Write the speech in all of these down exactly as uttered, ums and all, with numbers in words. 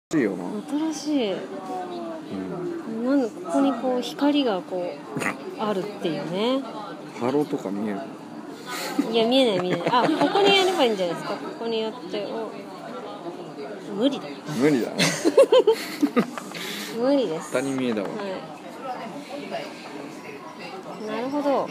しいよな。 新しい、うん、なんここにこう光がこうあるっていうね。 ハロとか見える？ いや見えない見えない。あ、ここにやればいいんじゃないですか。ここにやってお無理だ無理だね無理です。 下に見えたわ、はい、 なるほど、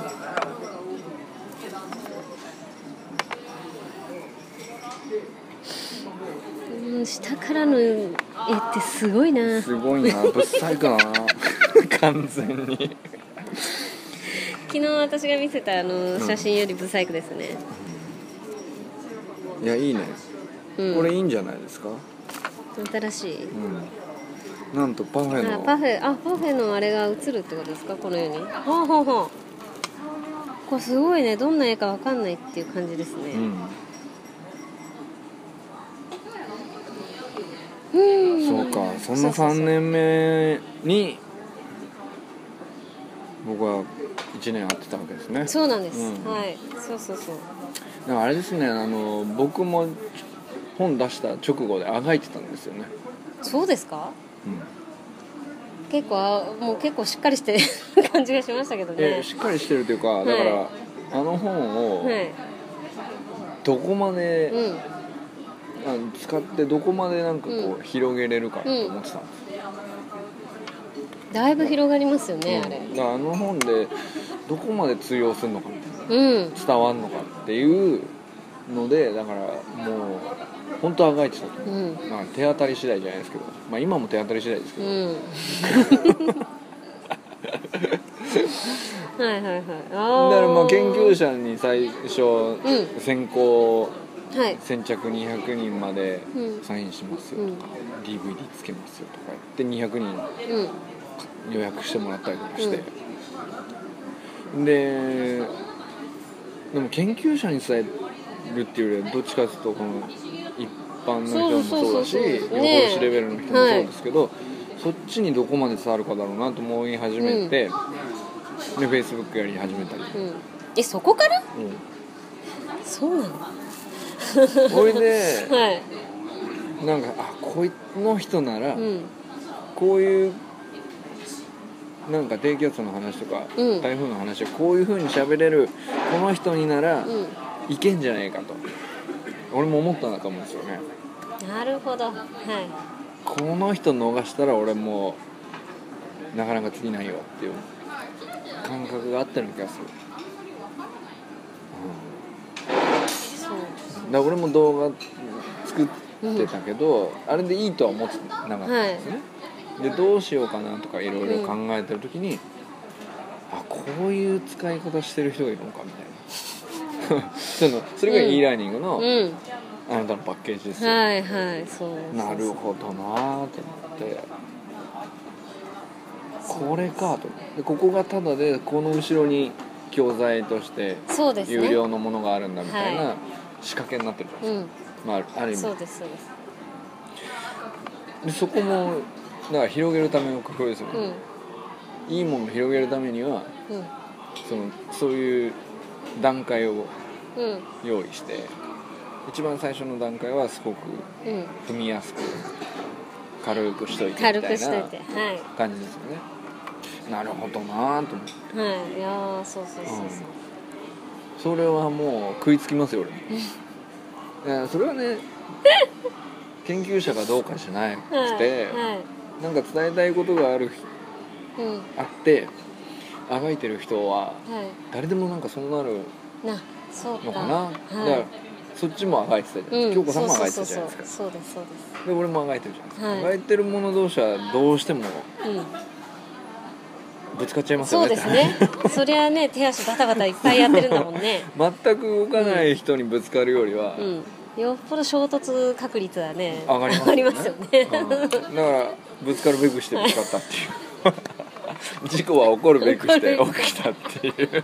うんうん、下からの絵ってすごいな。 すごいな、ぶっさいくな完全に昨日私が見せたあの写真よりブサイクですね、 うん、いやいいね、うん、これいいんじゃないですか。 新しい、うん、 なんとパフェのあパフェあパフェのあれが映るってことですか、このように。ほうほうほう、これすごいね、どんな絵かわかんないっていう感じですね。うん、うん、 そうか、そんなさんねんめに僕はいちねん会ってたわけですね。 そうなんです、うん、はい、そうそうそう。 だからあれですね、あの僕も本出した直後であがいてたんですよね。 そうですか、うん、結構あもう結構しっかりしてる感じがしましたけどね。 えしっかりしてるというか、だから、はい、あの本をどこまで、はい、うん、使ってどこまでなんかこう、うん、広げれるかと思ってたんです、 うん、だいぶ広がりますよね、うん、あれ。 だからあの本でどこまで通用するのかみたいな、うん、伝わるのかっていうので、だからもう本当あがいてたと思う、うん、まあ、手当たり次第じゃないですけど、まあ、今も手当たり次第ですけど、うん、 はいはいはい、 あだからまあ研究者に最初、うん、先行、はい、先着にひゃくにんまでサインしますよとか、うん、ディーブイディー つけますよとか言ってにひゃくにん予約してもらったりとかして、うん、ででも研究者に伝えるっていうよりはどっちかというとこの一般の人もそうだし、予報士レベルの人もそうですけど、はい、そっちにどこまで伝わるかだろうなと思い始めて、うん、で Facebook やり始めたり、うん、 えそこから、うん、そうなのそれで、はい、なんかあこいの人なら、うん、こういうなんか低気圧の話とか、うん、台風の話をこういう風に喋れるこの人になら、うん、いけんじゃないかと俺も思ったんだと思うんですよね。 なるほど、はい、 この人逃したら俺もうなかなか次ないよっていう感覚があったような気がする、うん、そうだから俺も動画作ってたけど、うん、あれでいいとは思ってなかったんですね、はい、でどうしようかなとかいろいろ考えてる時に、うん、あこういう使い方してる人がいるのかみたいなそ, のそれが e ラーニングの、うん、あなたのパッケージですよ、 はいはい、そうなるほどなと思って、これかとでここがただでこの後ろに教材として有料のものがあるんだみたいな仕掛けになってるじゃないですか、うん、まあ、ある意味そうですそうです。 でそこもだから広げるための工夫ですよね、うん、いいものを広げるためには、うん、そのそういう段階を用意して、うん、一番最初の段階はすごく踏みやすく軽くしといてみたいな感じですよね、はい、なるほどなと思って、 はい、いやそうそうそうそう、うん、 それはもう食いつきますよ俺いやそれはね研究者がどうかじゃなくて、はいはい、なんか伝えたいことがある、うん、あってあがいてる人は、はい、誰でもなんかそうなるのかな、はい、だからそっちもあがいてたじゃないですか、京子さんもあがいてたじゃないですか、 そうですそうですで俺もあがいてるじゃないですか、はい、あがいてる者同士はどうしても、うんぶつかっちゃいますよね。 そうですねそりゃね手足バタバタいっぱいやってるんだもんね全く動かない人にぶつかるよりは、うんうん、よっぽど衝突確率はね上がりますよね、ますよねうん、だからぶつかるべくしてぶつかったっていう事故は起こるべくして起きたっていう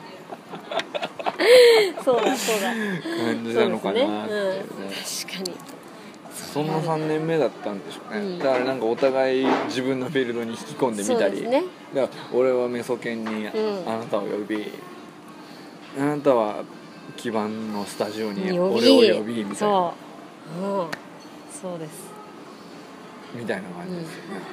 そうだそうだ感じなのかなっていうね、うん、 確かにそんなさんねんめだったんでしょうね、うん、だからなんかお互い自分のフィールドに引き込んでみたり、ね、だから俺はメソ研にあなたを呼び、うん、あなたは基盤のスタジオに俺を呼びみたいな、 そう、うん、そうですみたいな感じですよね、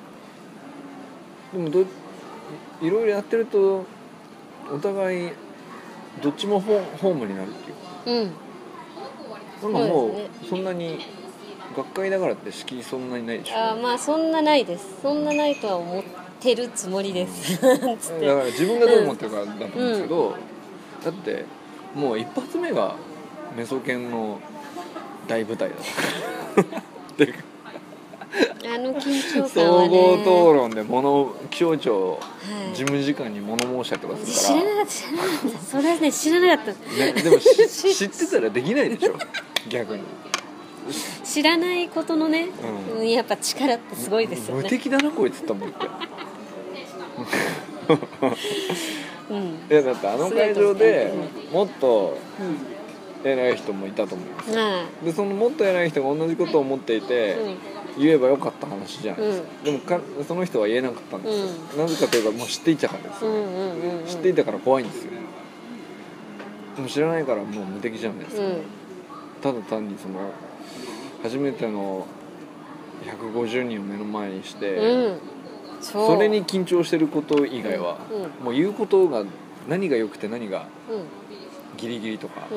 うん、でもどいろいろやってるとお互いどっちもホームになるっていうか、うん、なんかもうそんなに学会だからって敷居そんなにないでしょ。 あまあそんなないです。そんなないとは思ってるつもりです、うん、つってだから自分がどう思ってるかだと思うんですけど、うん、だってもう一発目がメソ研の大舞台だっていうかあの緊張感はね、 総合討論で物気象庁、はい、事務次官に物申したりとかするから知らなかった知らなかったそれはね知らなかった、 ね、でも知ってたらできないでしょ逆に知らないことのね、うん、やっぱ力ってすごいですよね。 無敵だなこいつと思ってうん、いやだってあの会場でもっと偉い人もいたと思います、うん、でそのもっと偉い人が同じことを思っていて、うん、言えばよかった話じゃないですか、うん、でもかその人は言えなかったんですよ、うん、なぜかというともう知っていたからですよ、うんうんうんうん、知っていたから怖いんですよ。でも知らないからもう無敵じゃないですか、うん、ただ単にその初めてのひゃくごじゅうにんを目の前にして、うん、そ, それに緊張してること以外は、うん、もう言うことが何が良くて何がギリギリとか、うん、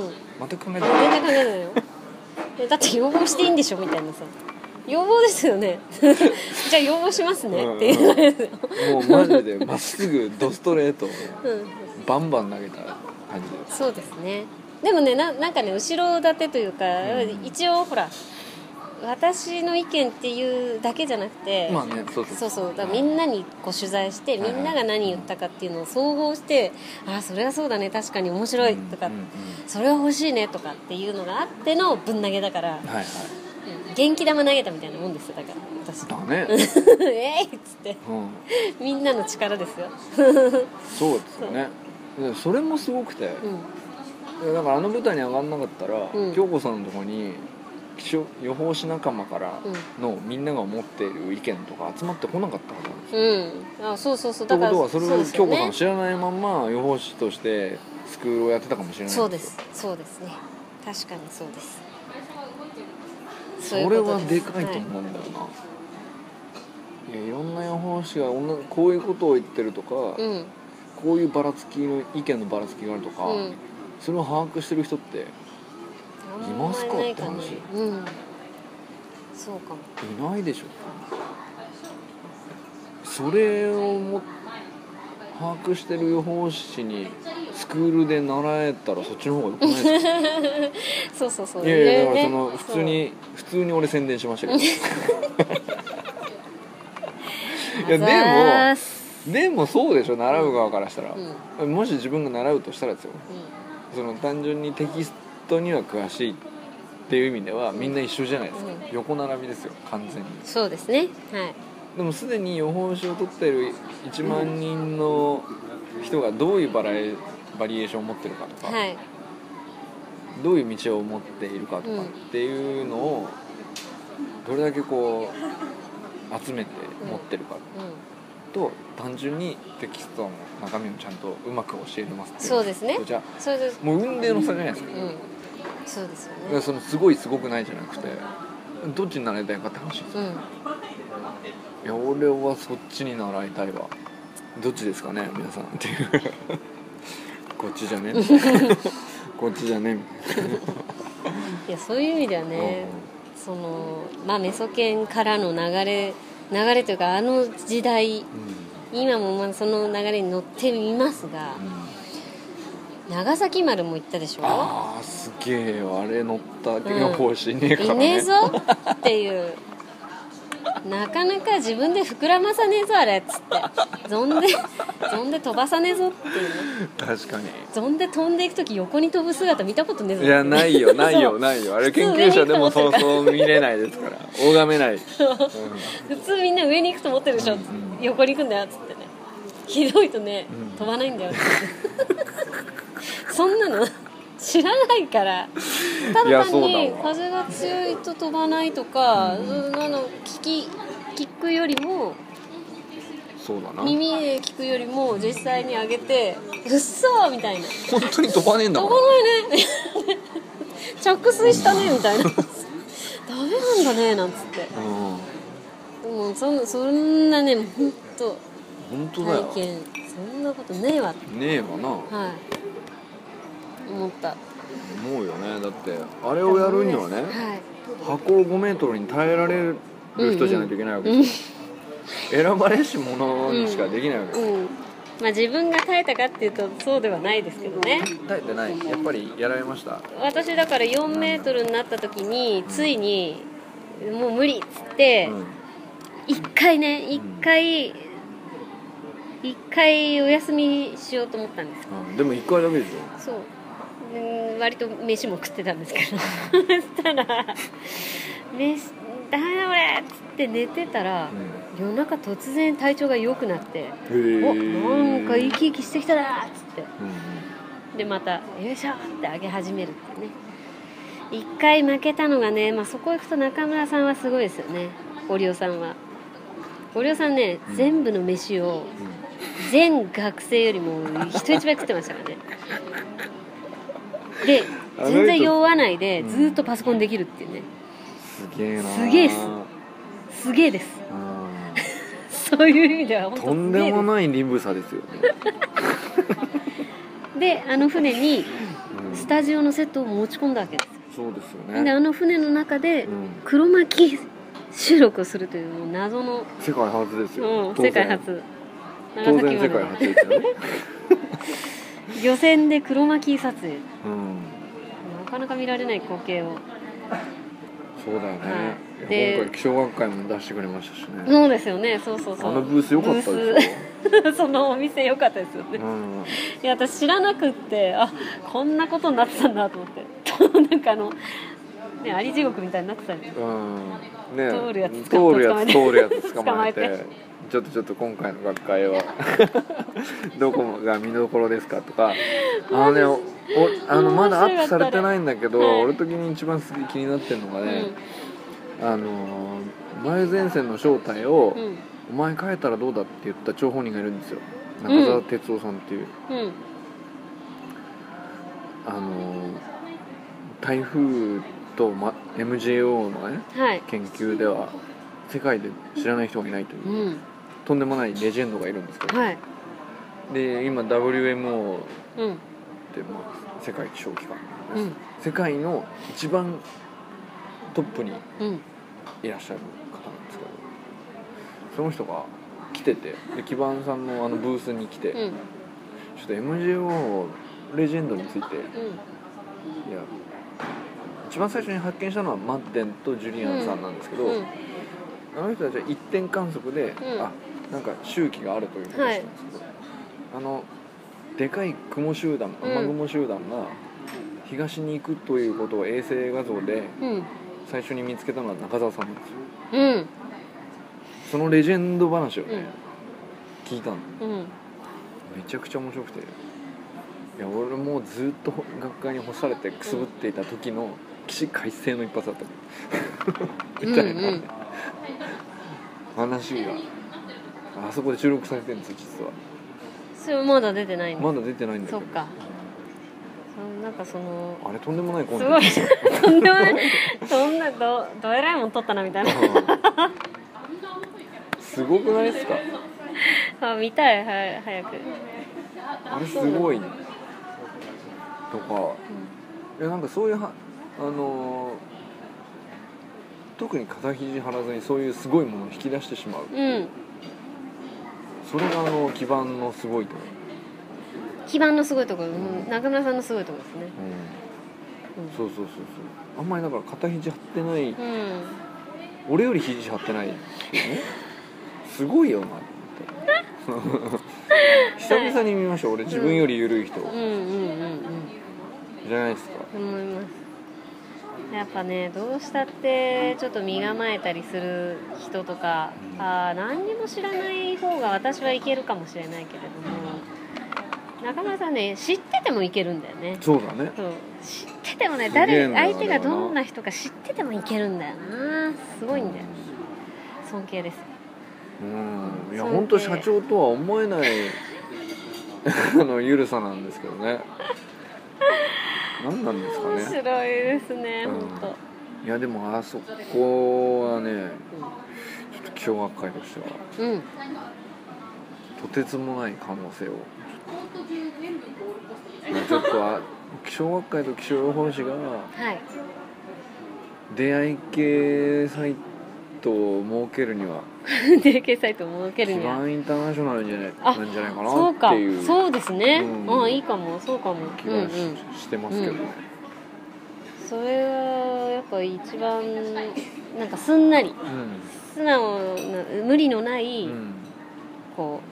全く考えてない。 全然考えないよだって要望していいんでしょみたいなさ、要望ですよねじゃあ要望しますね、うん、っていうですよもうマジでまっすぐドストレートをバンバン投げた感じです。 そうですね。でもね な, なんかね後ろ盾というか、うん、一応ほら私の意見っていうだけじゃなくて、 まあね、そうそうそうそうだからみんなにこう取材して、はい、みんなが何言ったかっていうのを総合して、はい、あそれはそうだね確かに面白いとか、うんうんうん、それは欲しいねとかっていうのがあってのぶん投げだから、はいはい、元気玉投げたみたいなもんですよ。だから私だねえいっつって、うん、みんなの力ですよそうですよね。それもすごくて、うん、だからあの舞台に上がんなかったら、うん、京子さんのとこに気象予報士仲間からのみんなが思っている意見とか集まってこなかったはずなんですよ、うん、あそうそうそうだからということはそれを京子さん知らないまま予報士としてスクールをやってたかもしれないんですよ。 そうですそうですね確かにそうです。 それはでかいと思うんだよな、はい、いやいろんな予報士がこういうことを言ってるとか、うん、こういうばらつきの意見のばらつきがあるとか、うん、それを把握してる人っていますかって話、うん、 そうかもいないでしょ。それをも把握してる予報士にスクールで習えたらそっちの方がよくないですかそうそうそう。 いやいやだからその普通に普通に俺宣伝しましたけどいやでもでもそうでしょ習う側からしたら、うん、もし自分が習うとしたらですよ、うん、その単純にテキストには詳しいっていう意味ではみんな一緒じゃないですか、うん、横並びですよ完全に。 そうですね、はい。 でもすでに予報士を取っているいちまん人の人がどういうバラエバリエーションを持ってるかとか、はい、どういう道を持っているかとかっていうのをどれだけこう集めて持ってるかと、単純にテキストの中身をちゃんとうまく教えれますっていう。 そうですね。 じゃあもう運命の差じゃないですか、 うん、そうですよね。 だからそのすごいすごくないじゃなくてどっちに習いたいかって話ですよ、うん、いや俺はそっちに習いたいわ。どっちですかね皆さんっていうこっちじゃねこっちじゃねいやそういう意味ではね、うん、そのまあメソ研からの流れ流れというかあの時代、うん、今もまあその流れに乗ってみますが、うん、長崎丸も行ったでしょ。 ああすげえよあれ乗った予報士いねえからね、 いねえぞっていうなかなか自分で膨らまさねえぞあれっつってゾンでゾンで飛ばさねえぞっていうね。 確かにゾンで飛んでいくとき横に飛ぶ姿見たことねえぞ、 ね、いやないよないよないよあれ研究者でもそうそう見れないですから拝めない、うん、 普通みんな上に行くと思ってるでしょ、うんうん、横に行くんだよっつってねひどいとね、うん、飛ばないんだよってそんなの知らないからただ単に風が強いと飛ばないとか、うん、あの聞き聞くよりもそうだな耳で聞くよりも実際に上げてうっそーみたいな本当に飛ばねえんだから飛ばないね着水したねみたいなダメなんだねなんつって、 もうそんそんなね本当本当だよ体験そんなことねえわねえわなはい思った思うよね。だってあれをやるにはね、はい、箱ごメートルに耐えられる人じゃないといけないわけですよ、うんうん、選ばれし者にしかできないわけです、うんうん、 まあ自分が耐えたかっていうとそうではないですけどね。 耐えてない。やっぱりやられました。 私だからよんメートルになった時についにもう無理っつっていっかいねいっかいいっかいお休みしようと思ったんです、 うん、でもいっかいだけでしょ。 そう、割と飯も食ってたんですけどそしたら飯ダメだ俺っつって寝てたら、うん、夜中突然体調が良くなっておなんか生き生きしてきたなっつって、うん、でまたよいしょって上げ始めるってね。一回負けたのがね、まあ、そこ行くと中村さんはすごいですよね。オリオさんはオリオさんね、うん、全部の飯を全学生よりも人一倍食ってましたからねで全然酔わないでずっとパソコンできるっていうね、 すげえな。 すげえですすげえですそういう意味では本当とんでもない鈍さですよねであの船にスタジオのセットを持ち込んだわけですよ。 そうですよね。 であの船の中で黒巻き収録をするという謎の世界初ですよ、 うん、世界初当然世界初ですよね漁船で黒巻き撮影、うん、なかなか見られない光景を。 そうだよね、はい、で今回気象学会も出してくれましたしね。 そうですよね。そうそうそう。 あのブース良かったですよそのお店良かったですよね、うん、いや私知らなくってあこんなことになってたんだと思ってなんかあのねあり地獄みたいになってたんですよ、うんね、通るやつ捕まえて通るやつ捕まえてちょっとちょっと今回の学会はどこが見どころですかとかあのねおあのまだアップされてないんだけど、はい、俺的に一番気になってるのがね、うん、あの梅雨前線の正体を、うん、お前変えたらどうだって言った張本人がいるんですよ。中澤哲夫さんっていう、うん、あの台風と、ま、エムジェーオー のね、はい、研究では世界で知らない人がいないという、うん、とんでもないレジェンドがいるんですけど、はい、で今 ダブリューエムオー って、まあ、世界気象機関です、うん、世界の一番トップにいらっしゃる方なんですけど、その人が来ててで基盤さんのあのブースに来て、うん、ちょっと エムジェーオー レジェンドについて、うん、いや一番最初に発見したのはマッテンとジュリアンさんなんですけど、うんうん、あの人たちは一点観測で、うん、あなんか周期があるということをしたんですけど、はい、あのでかい雲集団雨雲集団が東に行くということを衛星画像で最初に見つけたのは中澤さんなんですよ、うん、そのレジェンド話をね、うん、聞いたの、うん、めちゃくちゃ面白くて、いや俺もずっと学会に干されてくすぶっていた時の起死回生の一発だったみたいな、うんうん、話があそこで収録されてるんですよ実は。 それまだ出てないんです。 まだ出てないんだけど。 そっか。そなんかそのあれとんでもないコンテンツ。 すごいとんでもないそんなどどえらいもん撮ったなみたいな。 すごくないですか。 あ見たいは早く。 あれすごい、ね、とか、うん、いやなんかそういうはあのー、特に肩肘張らずにそういうすごいものを引き出してしまう。うん。それがあの基盤のすごいところ。 基盤のすごいところ、うん、中村さんのすごいところですね、 うんうん、そうそうそうそう。あんまりだから肩肘張ってない、うん、俺より肘張ってないっていうねすごいよなと思って久々に見ました、はい、俺自分より緩い人、うん、うんうんうんうんじゃないですか。 思います。やっぱねどうしたってちょっと身構えたりする人とか、うん、あ何にも知らない方が私はいけるかもしれないけれども、中村さんね知っててもいけるんだよね。 そうだね。 そう知っててもね誰相手がどんな人か知っててもいけるんだよな。すごいんだよ、うん、尊敬です。 うんいや本当社長とは思えないあのゆるさなんですけどね何なんですかね。 面白いですね、うん、本当。 いやでもあそこはね、ちょっと気象学会としては、うん、とてつもない可能性をちょっとあ気象学会と気象予報士が出会い系サイトを設けるには出会い系サイトを設けるには一番インターナショナルじゃないなんじゃないかなっていう。 そうですね、うん、あいいかもそうかも気が し,、うんうん、してますけどね、 うん、それはやっぱ一番なんかすんなり、うん、素直な無理のない、うん、こ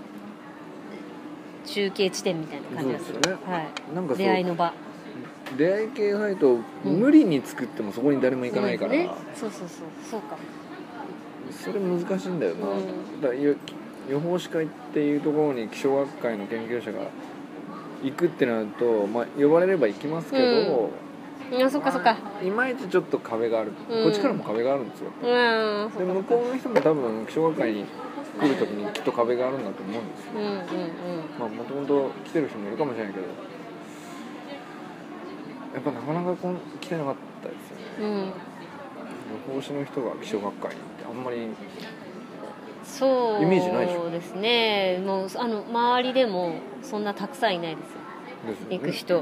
う中継地点みたいな感じがする。そうですよね、はい、なんか出会いの場出会い系サイトを無理に作ってもそこに誰も行かないから、うんね、 そうそうそうそうかそれ難しいんだよな、うん、だ予報士会っていうところに気象学会の研究者が行くってなると、まあ、呼ばれれば行きますけど、 うん、いやそっかそっか、 いまいちちょっと壁がある、うん、こっちからも壁があるんですよ、うん、で向こうの人も多分気象学会に来るときにきっと壁があるんだと思うんですよ、うんうんうん、まあもともと来てる人もいるかもしれないけどやっぱなかなかこん来てなかったですよね、うん、予報士の人が気象学会にってあんまりそうイメージないでしょ。 そうですね、もうあの周りでもそんなたくさんいないですよ、ですよね、行く人、うん、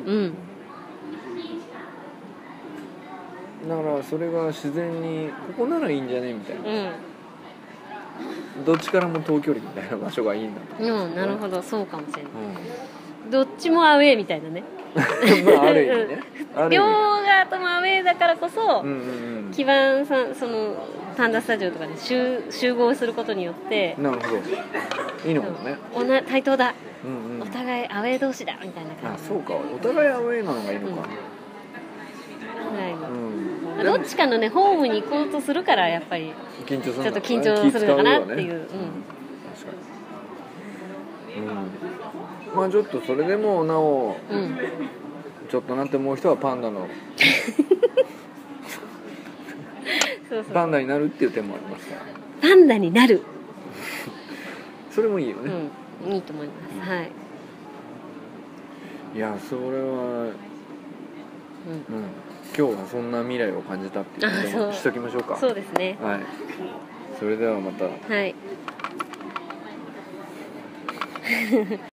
だからそれが自然にここならいいんじゃねみたいな、うん、どっちからも遠距離みたいな場所がいいんだと、 うん、なるほどそうかもしれない、うん、どっちもアウェーみたいなねまあある意味ね両側ともアウェーだからこそ、うんうんうん、基盤さんそのパンダスタジオとかで 集, 集合することによってなるほどいいのかもねおな対等だ、うんうん、お互いアウェー同士だみたいな感じ。 あそうかお互いアウェーなのがいいのか、 うん、ぐらいの、うん、どっちかのねホームに行こうとするからやっぱり緊張する、ね、 ちょっと緊張するのかなっていう、ね、うん、確かに、うん、まあちょっとそれでもなお、うん、ちょっとなって思う人はパンダのそうそうパンダになるっていう点もありますからパンダになるそれもいいよね、 うん、いいと思います、うん、はいいやそれは、うんうん、今日はそんな未来を感じたっていうことにしときましょうか。 そうですね、 はい、それではまた。 はい